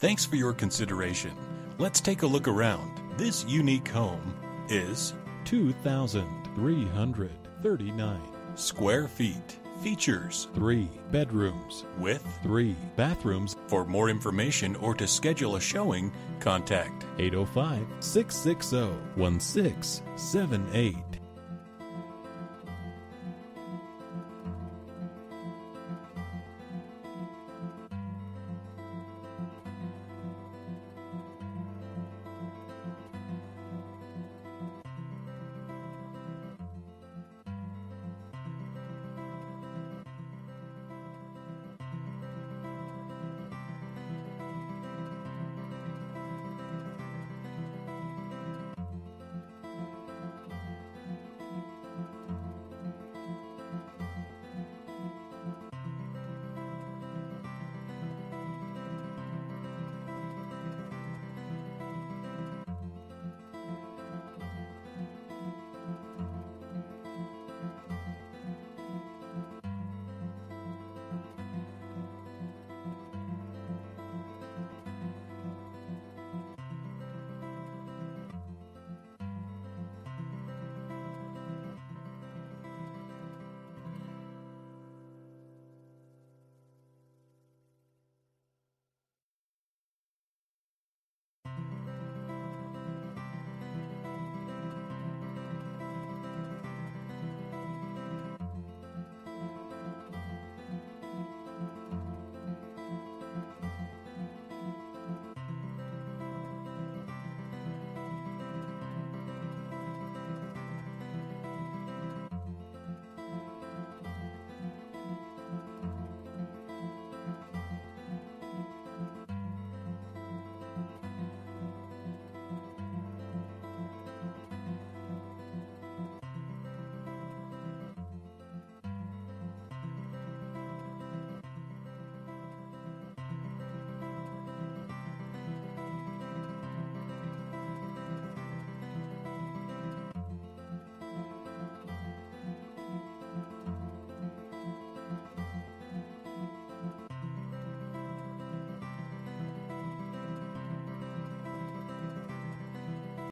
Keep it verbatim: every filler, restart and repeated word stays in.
Thanks for your consideration. Let's take a look around. This unique home is two thousand three hundred thirty-nine square feet. Features three bedrooms with three bathrooms. For more information or to schedule a showing, contact eight oh five, six six zero, one six seven eight.